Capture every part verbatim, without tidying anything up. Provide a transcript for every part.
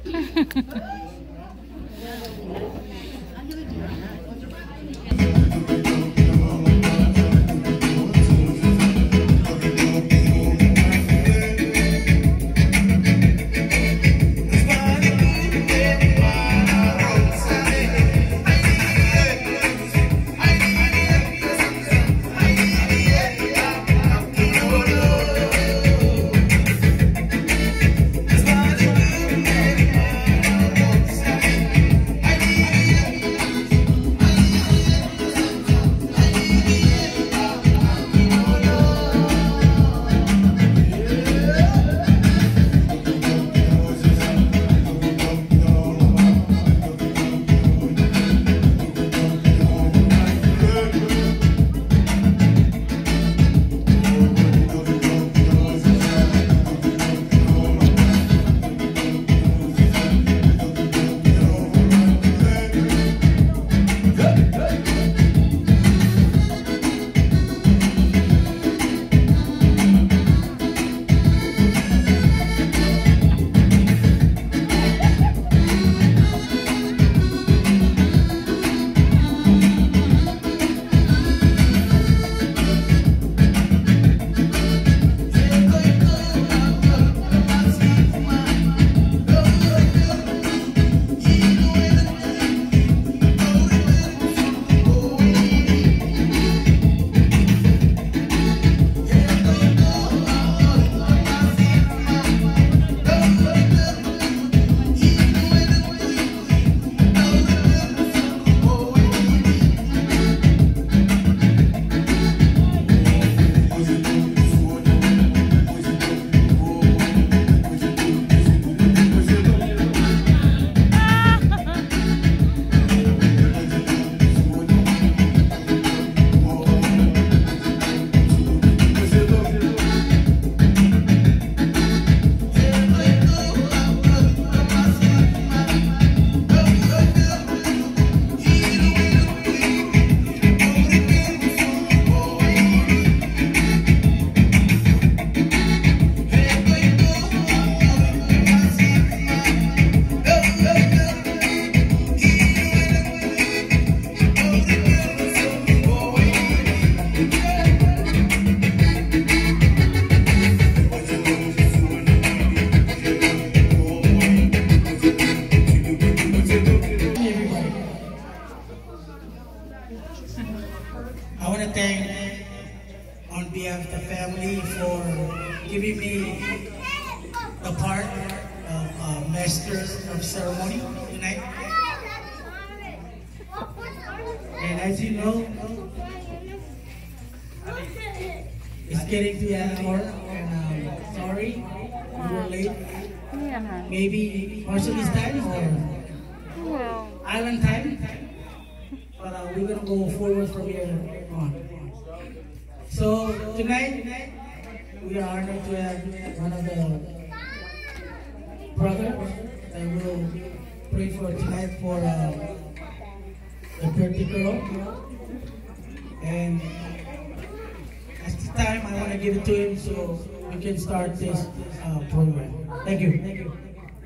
giving me the part of uh, Master of Ceremony tonight. And as you know, it's getting to that hour, and um, sorry we were late. Yeah. Maybe Marshall's time or Well. island time, but uh, we're gonna go forward from here on. So tonight we are honored to have one of the brothers that will pray for tonight for uh, the birthday girl. And at this time, I want to give it to him so we can start this uh, program. Thank you. Thank you.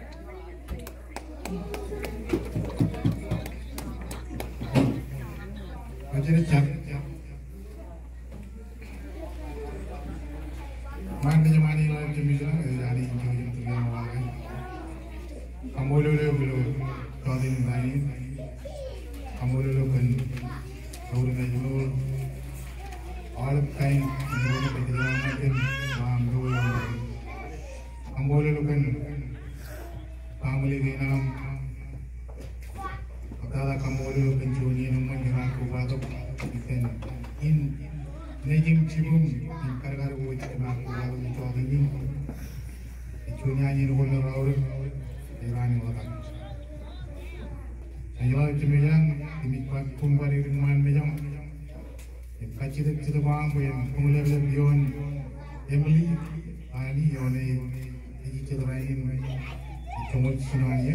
Emily, Ali, Yone, Ejitarain, Tomot Sunani,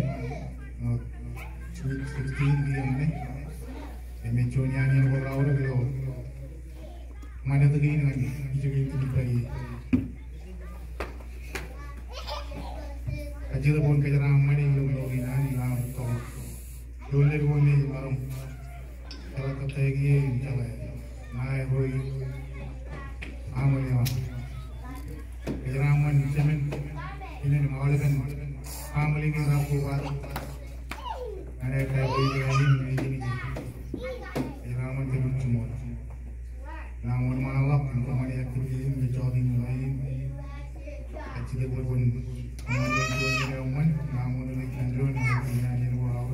sixteen years, and Mechonian were out of the road. Mother again, and you to be Kajira pun kajara amani yung logi na nila to. Dole ko ni marong kala kategi jala na hoy amani wa. Kajara amani cemen ini ni mawale kan amali ni rapu wa. Ana kaya hoy ni ni ni. Kajara amani cemen cumol. Namun malam kemana aktiviti ni jadi mulai. Kajira pun amani yang uman, namun lagi kendron yang yang buat,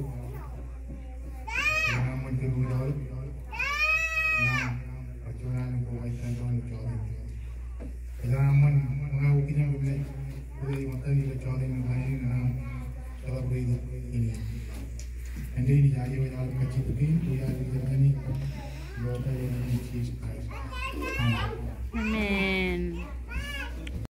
namun terbuat, nah, perjuangan yang buat kendron jadi. Namun mengaku kita boleh boleh mata ni jadi mulai, nah, kalau boleh ini. Anda ini jadi orang kecil tu, dia jadi ni, buat dia ni cheese pie.